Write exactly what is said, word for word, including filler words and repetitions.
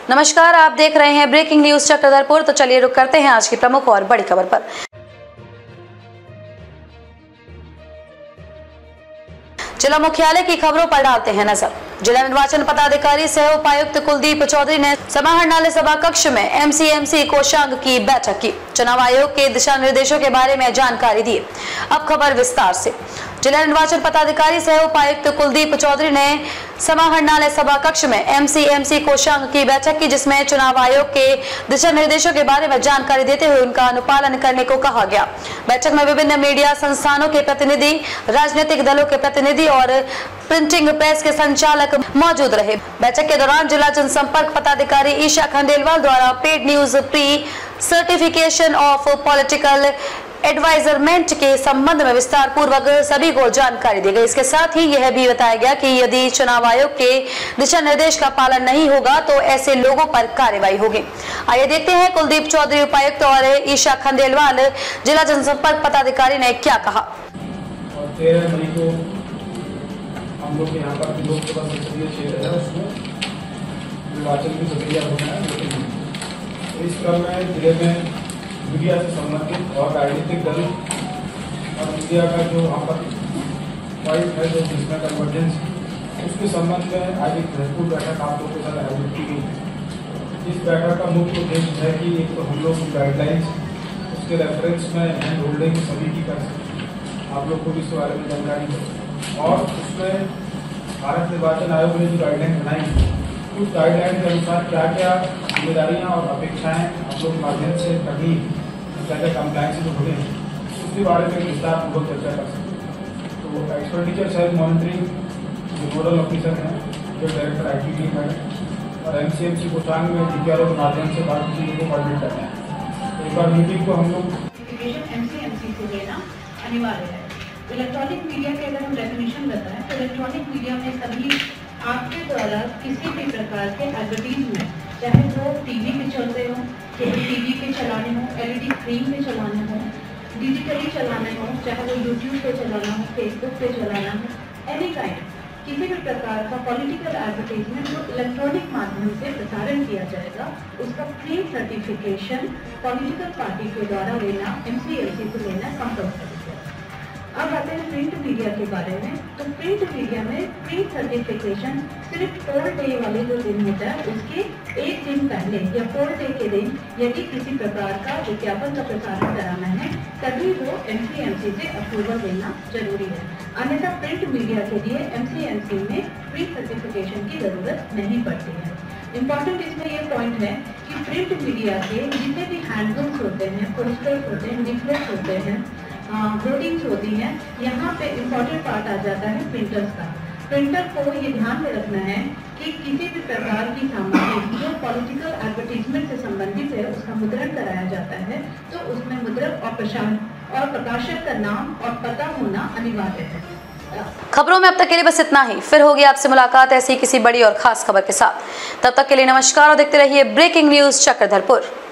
नमस्कार, आप देख रहे हैं ब्रेकिंग न्यूज चक्रधरपुर। तो चलिए रुक करते हैं आज की प्रमुख और बड़ी खबर पर। जिला मुख्यालय की खबरों पर डालते हैं नजर। जिला निर्वाचन पदाधिकारी सह उपायुक्त कुलदीप चौधरी ने समाहरणालय सभा कक्ष में एमसीएमसी कोषांग की बैठक की। चुनाव आयोग के दिशा निर्देशों के बारे में जानकारी दी। अब खबर विस्तार से। जिला निर्वाचन पदाधिकारी सह उपायुक्त कुलदीप चौधरी ने समाहरणालय सभा कक्ष में एमसीएमसी कोषांग की बैठक की, जिसमें चुनाव आयोग के दिशा निर्देशों के बारे में जानकारी देते हुए उनका अनुपालन करने को कहा गया। बैठक में विभिन्न मीडिया संस्थानों के प्रतिनिधि, राजनीतिक दलों के प्रतिनिधि और प्रिंटिंग प्रेस के संचालक मौजूद रहे। बैठक के दौरान जिला जनसंपर्क पदाधिकारी ईशा खंडेलवाल द्वारा paid news pre certification of political advertisement के संबंध में विस्तार पूर्वक सभी को जानकारी दी गई। इसके साथ ही यह भी बताया गया कि यदि चुनाव आयोग के दिशा निर्देश का पालन नहीं होगा तो ऐसे लोगों पर कार्रवाई होगी। आइए देखते हैं कुलदीप चौधरी उपायुक्त और ईशा खंडेलवाल जिला जनसंपर्क पदाधिकारी ने क्या कहा। तेरह मई को हम लोग यहाँ पर लोकसभा संसदीय क्षेत्र है, उसमें निर्वाचन की प्रक्रिया होना है। लेकिन इस क्रम में जिले में मीडिया से संबंधित और राजनीतिक दल और मीडिया का जो वहाँ पर पॉइंट है, जो जिसमें कन्वर्जेंस, उसके संबंध में आज एक महत्वपूर्ण बैठक आप लोगों के साथ आयोजित की गई। इस बैठक का मुख्य उद्देश्य है कि एक तो हम लोग की गाइडलाइंस, उसके रेफरेंस में हैंड होल्डिंग सभी की कर सकते, आप लोग को भी इसके बारे में जानकारी है। और उसमें भारत निर्वाचन आयोग ने जो गाइडलाइन बनाई, उस गाइडलाइन के अनुसार क्या क्या जिम्मेदारियाँ और अपेक्षाएँ आप लोग के माध्यम से करनी, क्या क्या कंप्लाइंस जो होने, उसके बारे में विस्तार पूर्वक चर्चा कर सकते हैं। तो एक्सपेंडिचर साइड मॉनिटरिंग जो नोडल ऑफिसर हैं, जो डायरेक्टर आई टी टी है, और एम सी एम सी कोषांग में डी पी आर ओ के माध्यम से बाकी चीज़ों को कोऑर्डिनेट करना है। एक बार मीटिंग को हम लोग एमसीएमसी से लेना अनिवार्य है। इलेक्ट्रॉनिक मीडिया के अगर हम डेफिनेशन बताएं तो इलेक्ट्रॉनिक मीडिया में सभी आपके द्वारा किसी भी प्रकार के एडवर्टीजमेंट, चाहे वो टीवी पे चल रहे हो, केबल टीवी पे चलाने हो, एलईडी स्क्रीन पे चलाने हो, डिजिटली चलाने हो, चाहे वो यूट्यूब पे चलाना हो, फेसबुक पे चलाना हो, एनी काइंड किसी भी प्रकार का पॉलिटिकल एडवर्टीजमेंट जो इलेक्ट्रॉनिक माध्यम से प्रसारण किया जाएगा, उसका प्री सर्टिफिकेशन पॉलिटिकल पार्टी के द्वारा लेना, एमसीएमसी से लेना कंपल्सरी है। अब आते हैं प्रिंट मीडिया के बारे में। तो प्रिंट मीडिया में प्री सर्टिफिकेशन सिर्फ पोल डे वाले जो दिन होता है, उसके एक दिन पहले या पोल डे के दिन यदि किसी प्रकार का विज्ञापन का प्रसारण कराना है, तभी वो एमसीएमसी से अप्रूवल लेना जरूरी है। अन्यथा प्रिंट मीडिया के लिए एमसीएमसी में प्री सर्टिफिकेशन की जरूरत नहीं पड़ती है। इम्पॉर्टेंट इसमें ये पॉइंट है कि प्रिंट मीडिया के जितने भी हैंडल्स होते हैं, पोस्टर्स होते हैं, लिफलेट्स होते हैं, होर्डिंग्स होती हैं, यहाँ पे इम्पोर्टेंट पार्ट आ जाता है प्रिंटर्स का। प्रिंटर को ये ध्यान में रखना है कि किसी भी प्रकार की सामग्री जो पॉलिटिकल एडवर्टीजमेंट से संबंधित है, उसका मुद्रण कराया जाता है, तो उसमें मुद्रक और प्रशासक और प्रकाशक का नाम और पता होना अनिवार्य है। खबरों में अब तक के लिए बस इतना ही। फिर होगी आपसे मुलाकात ऐसी किसी बड़ी और खास खबर के साथ। तब तक के लिए नमस्कार और देखते रहिए ब्रेकिंग न्यूज चक्रधरपुर।